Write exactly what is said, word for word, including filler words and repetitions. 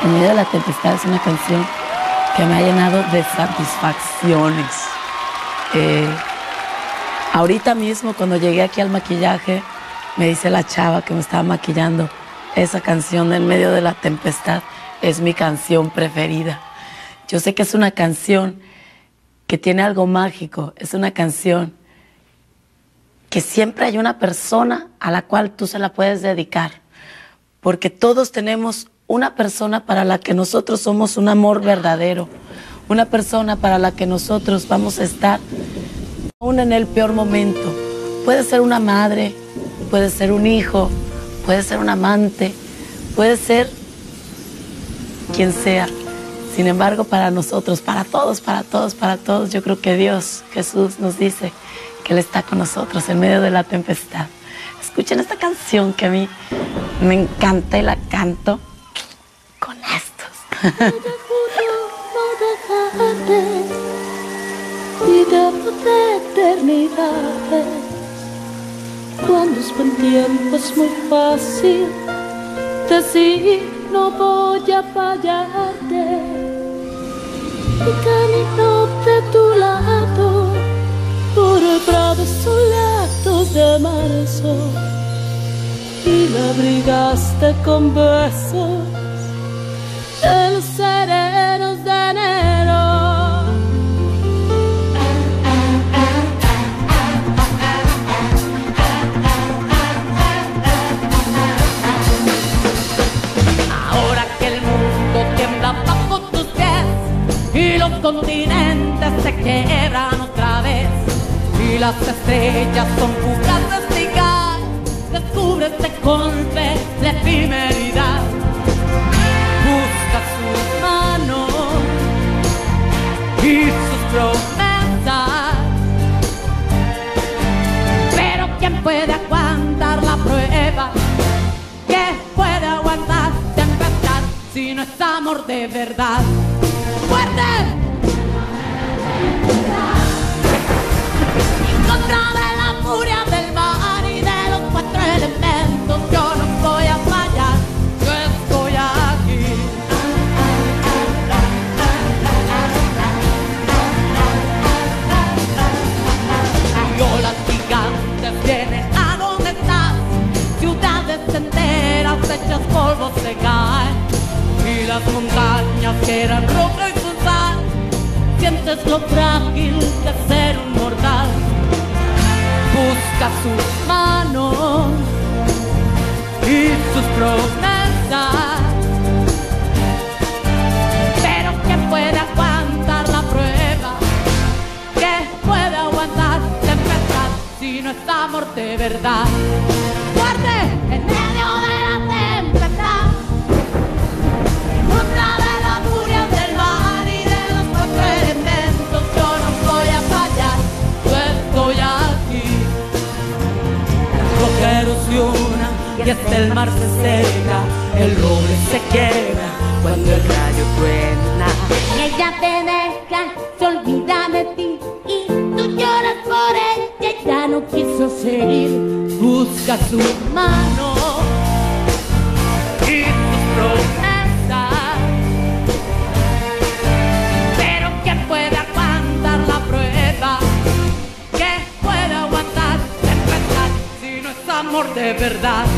En medio de la tempestad es una canción que me ha llenado de satisfacciones. Eh, ahorita mismo, cuando llegué aquí al maquillaje, me dice la chava que me estaba maquillando, esa canción de En medio de la tempestad es mi canción preferida. Yo sé que es una canción que tiene algo mágico, es una canción que siempre hay una persona a la cual tú se la puedes dedicar, porque todos tenemos una persona para la que nosotros somos un amor verdadero, una persona para la que nosotros vamos a estar aún en el peor momento. Puede ser una madre, puede ser un hijo, puede ser un amante, puede ser quien sea. Sin embargo, para nosotros, para todos, para todos, para todos, yo creo que Dios, Jesús, nos dice que Él está con nosotros en medio de la tempestad. Escuchen esta canción que a mí me encanta y la canto con estos. No dejarte y de eternidades. Cuando es buen tiempo es muy fácil decir no voy a fallarte. Y camino de tu lado por el prado soleado de marzo y me abrigaste con besos en los serenos de enero. Ahora que el mundo tiembla bajo tus pies y los continentes se quiebran otra vez y las estrellas son fugaces de gas, descubre este golpe de efemeridad. Busca sus manos y sus promesas, pero ¿quién puede aguantar la prueba? ¿Quién puede aguantar tempestad si no es amor de verdad? ¡Fuerte! En contra de la furia del mar y de los cuatro elementos, yo no voy a fallar, yo estoy aquí. Y olas gigantes vienen a donde estás, ciudades enteras hechas polvo se caen, y las montañas que eran roca y su sal, sientes lo frágil de ser un mortal. Busca sus manos y sus promesas, pero ¿quién puede aguantar la prueba? ¿Quién puede aguantar tempestad si no es amor de verdad? ¡Fuerte! En medio de la tempestad, en contra de la furia del mar y de los cuatro elementos, yo no voy a fallar, yo estoy aquí. Lo que erosiona y hasta el mar se seca, el roble se quiebra cuando el rayo truena. Ella te deja, se olvida de ti y tú lloras por ella, ya no quiso seguir. Busca su mano y sus promesas, pero ¿quién puede aguantar la prueba? ¿Quién puede aguantar tempestad si no es amor de verdad?